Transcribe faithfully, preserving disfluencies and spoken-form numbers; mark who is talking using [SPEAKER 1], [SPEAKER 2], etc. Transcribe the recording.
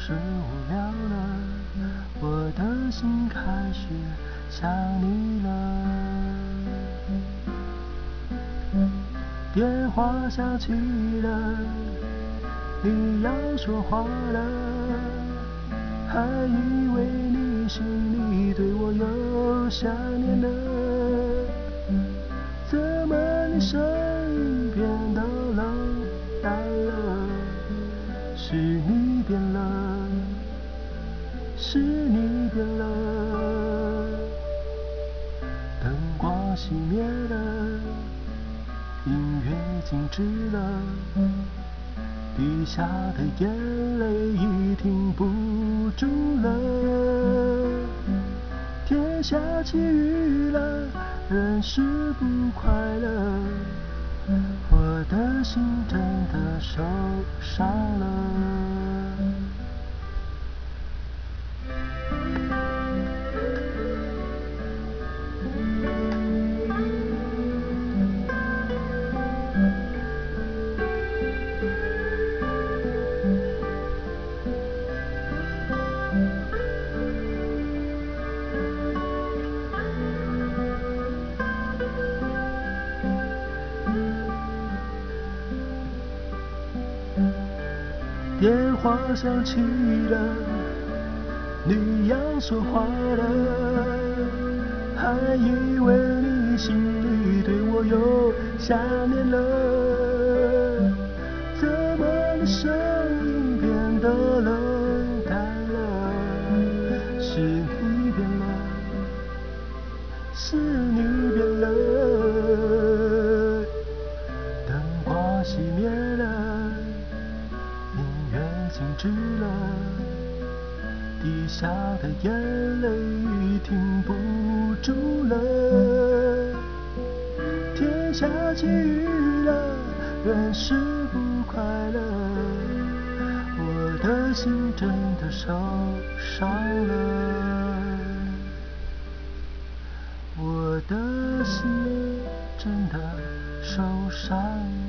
[SPEAKER 1] 是无聊了，我的心开始想你了。电话响起了，你要说话了，还以为你心里对我有想念呢，怎么你声音变得冷淡了？是你变了，是你变了。灯光熄灭了，音乐静止了，滴下的眼泪已停不住了。天下起雨了，人是不快乐，我的心真的受伤了。电话响起了，你要说话了，还以为你心里对我有想念了，怎么你声音变得冷淡了？是你变了，是你变了。灯光熄灭了，静止了，滴下的眼泪已停不住了。天下起雨了，人是不快乐，我的心真的受伤了，我的心真的受伤了。